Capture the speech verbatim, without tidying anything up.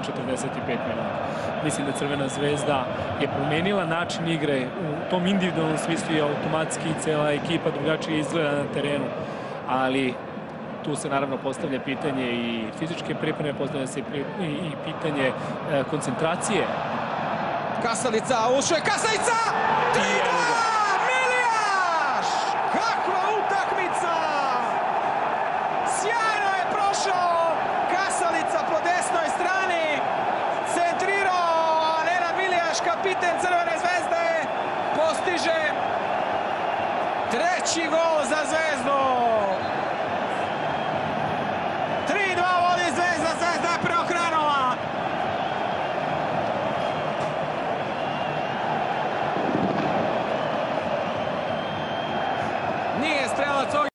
četrdeset pet minuta. Mislim da Crvena zvezda je promenila način igre u tom individualnom smislu i automatski cela ekipa drugačije izgleda na terenu, ali tu se naravno postavlja pitanje i fizičke pripreme, postavlja se i pitanje koncentracije. Kasalica, ušao je Kasalica! tri dva! Milijaš! Kako